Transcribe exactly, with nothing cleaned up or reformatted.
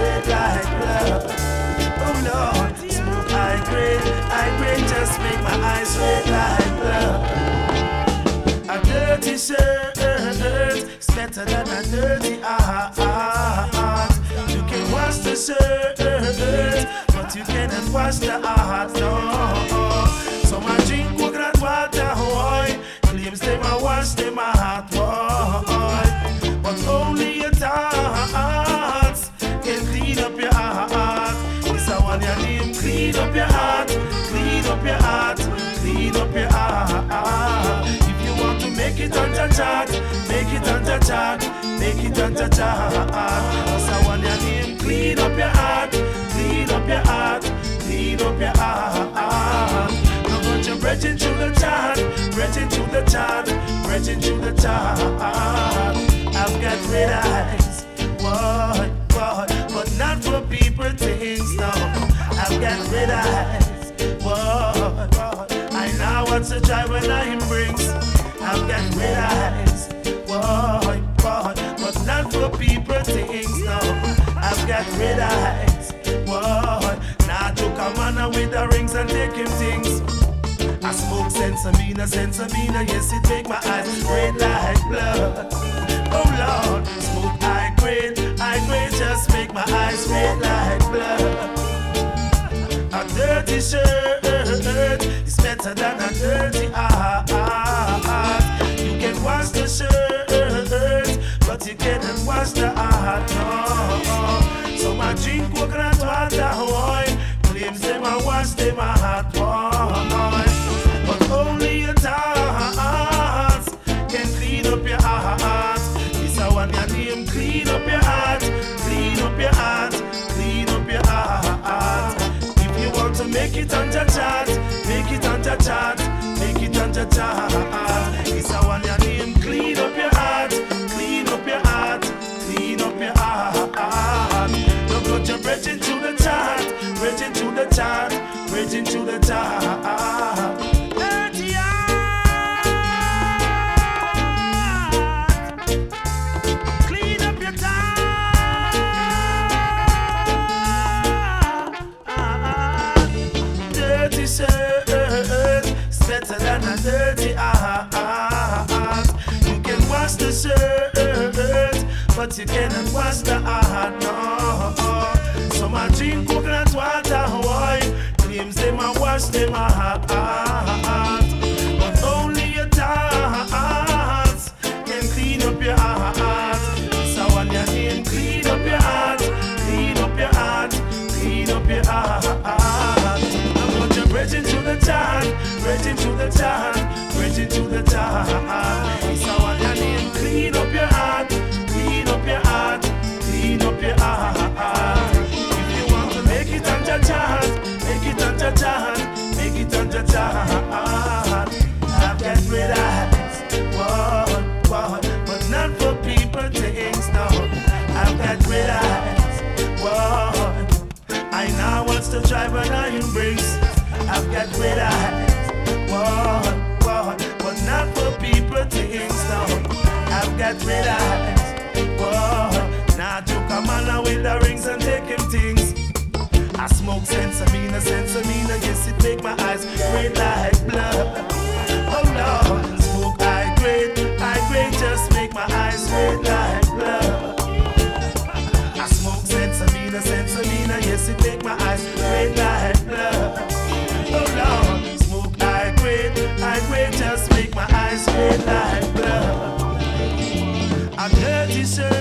red like blood. Oh Lord, smoke high grade, high grade just make my eyes red like blood. A dirty shirt is better than a dirty heart. You can wash the shirt, but you cannot wash the heart, no. So I drink coconut water, boy. Claims they ma wash them my heart, boy. But only your thoughts can clean up your heart. This I want your name, clean up your heart, clean up your heart, clean up your heart. If you want to make it on the chart, make it on the chart, make it on the chart. This I want your name, clean up your heart, clean up your heart, clean up your heart. Now put your breath into the chart, breath into the chart, breath into the chart. I've got red eyes, boy, boy, but not for people things, no. I've got red eyes, boy, boy. I know what's a joy when I brings. I've got red eyes, boy, boy, but not for people things, no. I've got red eyes, boy. Now to come on with the rings and take him things. I smoke sensamina, sensamina, yes it make my eyes red like blood. Oh Lord, smoke high grade, high grade just make my eyes red like blood. A dirty shirt is better than a dirty heart. You can wash the shirt, but you cannot wash the heart, no. So I drink coconut water, boy. Claims them I wash them my heart, boy. But only your thoughts can clean up your heart. This I want your name, clean up your heart, clean up your heart, clean up your heart. If you want to make it on the chart, make it on the chart, make it on the chart. This I want your name, clean up your heart, clean up your heart, clean up your heart. Don't put your breath into the chart, breath into the chart, breath into the chart. Dirty heart, clean up your heart. Dirty shirt is better than a dirty heart. You can wash the shirt, but you cannot wash the heart, no. So I drink coconut water, boy. Claims they ma wash them my heart. But only your thoughts can clean up your heart. So I want your name, clean up your heart, clean up your heart, clean up your heart. Now put your breath into the chart, breath into the chart, breath into the chart. So I want your name, clean up your heart, clean up your heart, clean up your heart. If you want to make it on the chart, make it on the chart, make it on the chart. I've got red eyes, whoa, whoa, but not for people things, no. I've got red eyes, whoa. I know what's the drive when I embrace. I've got red eyes, whoa, whoa, but not for people things, no. I've got red eyes, whoa. Now to come on with the rings and take him things. I smoke sensamina, sensamina, yes it make my eyes red like blood. Oh Lord, smoke high grade, high grade just make my eyes red like blood. I smoke sensamina, sensamina, yes it make my eyes red like blood. Oh Lord, smoke high grade, high grade just make my eyes red like blood. A dirty shirt